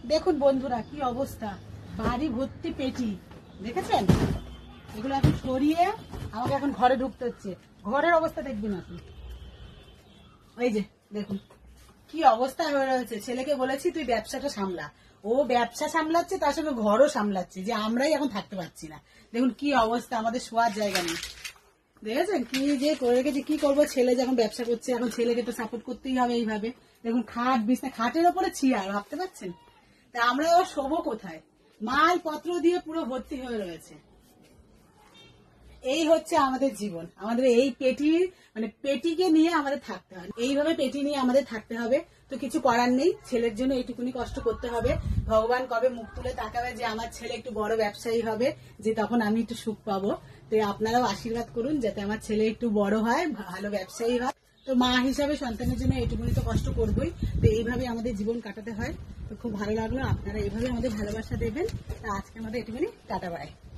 দেখুন বন্ধুরা কি অবস্থা, বাড়ি ভর্তি পেটি দেখেছেন। এগুলো এখন সরিয়ে আমাকে এখন ঘরে ঢুকতে হচ্ছে। ঘরের অবস্থা দেখবেন আপনি, ওই যে দেখুন কি অবস্থা হয়ে রয়েছে। ছেলেকে বলেছি তুই ব্যবসাটা সামলা, ও ব্যবসা সামলাচ্ছে, তার সঙ্গে ঘরও সামলাচ্ছে, যে আমরাই এখন থাকতে পারছি না। দেখুন কি অবস্থা, আমাদের শোয়ার জায়গা নেই। দেখেছেন কি যে করে রেখেছে। কি করবো, ছেলে যখন ব্যবসা করছে এখন ছেলেকে তো সাপোর্ট করতেই হবে এইভাবে। দেখুন খাট বিছনা, খাটের ওপরে চেয়ার, ভাবতে পারছেন। তা আমরা আবার শোবো কোথায়? মালপত্র দিয়ে পুরো ভর্তি হয়ে রয়েছে। এই হচ্ছে আমাদের জীবন, আমাদের এই পেটি, মানে পেটিকে নিয়ে আমাদের থাকতে হবে, এইভাবে পেটি নিয়ে আমাদের থাকতে হবে। তো কিছু করার নেই, ছেলের জন্য এইটুকুনি কষ্ট করতে হবে। ভগবান কবে মুখ তুলে তাকাবে যে আমার ছেলে একটু বড় ব্যবসায়ী হবে, যে তখন আমি একটু সুখ পাবো। তো আপনারাও আশীর্বাদ করুন যাতে আমার ছেলে একটু বড় হয়, ভালো ব্যবসায়ী হয়। তো মা হিসাবে সন্তানের জন্য এইটুকুনি তো কষ্ট করবোই। তো এইভাবে আমাদের জীবন কাটাতে হয়। তো খুব ভালো লাগলো, আপনারা এইভাবে আমাদের ভালোবাসা দেবেন। তা আজকে আমাদের এটুকুনি, টাটা বাই।